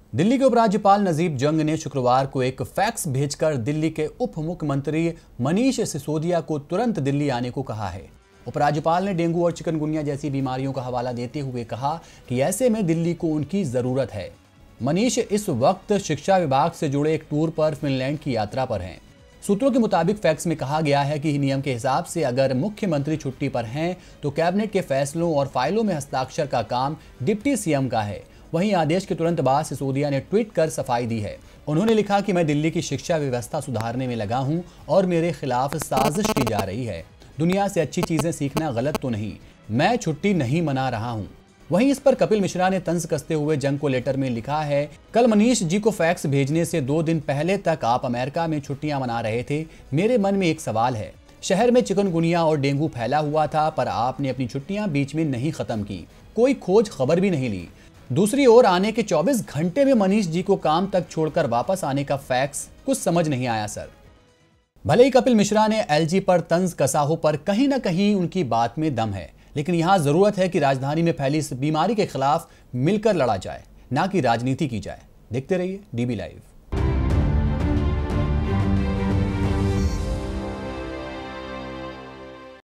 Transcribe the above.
दिल्ली के उपराज्यपाल नजीब जंग ने शुक्रवार को एक फैक्स भेजकर दिल्ली के उप मुख्यमंत्री मनीष सिसोदिया को तुरंत दिल्ली आने को कहा है। उपराज्यपाल ने डेंगू और चिकनगुनिया जैसी बीमारियों का हवाला देते हुए कहा कि ऐसे में दिल्ली को उनकी जरूरत है। मनीष इस वक्त शिक्षा विभाग से जुड़े एक टूर पर फिनलैंड की यात्रा पर हैं। सूत्रों के मुताबिक फैक्स में कहा गया है कि नियम के हिसाब से अगर मुख्यमंत्री छुट्टी पर हैं तो कैबिनेट के फैसलों और फाइलों में हस्ताक्षर का काम डिप्टी सीएम का है। वहीं आदेश के तुरंत बाद सिसोदिया ने ट्वीट कर सफाई दी है। उन्होंने लिखा कि मैं दिल्ली की शिक्षा व्यवस्था सुधारने में लगा हूं और मेरे खिलाफ साजिश की जा रही है। दुनिया से अच्छी चीजें सीखना गलत तो नहीं, मैं छुट्टी नहीं मना रहा हूं। वहीं इस पर कपिल मिश्रा ने तंज कसते हुए जंग को लेटर में लिखा है, कल मनीष जी को फैक्स भेजने से 2 दिन पहले तक आप अमेरिका में छुट्टियां मना रहे थे। मेरे मन में एक सवाल है, शहर में चिकनगुनिया और डेंगू फैला हुआ था पर आपने अपनी छुट्टियां बीच में नहीं खत्म की, कोई खोज खबर भी नहीं ली। दूसरी ओर आने के 24 घंटे में मनीष जी को काम तक छोड़कर वापस आने का फैक्स कुछ समझ नहीं आया सर। भले ही कपिल मिश्रा ने एलजी पर तंज कसा हो पर कहीं ना कहीं उनकी बात में दम है, लेकिन यहां जरूरत है कि राजधानी में फैली इस बीमारी के खिलाफ मिलकर लड़ा जाए, ना कि राजनीति की जाए। देखते रहिए डीबी लाइव।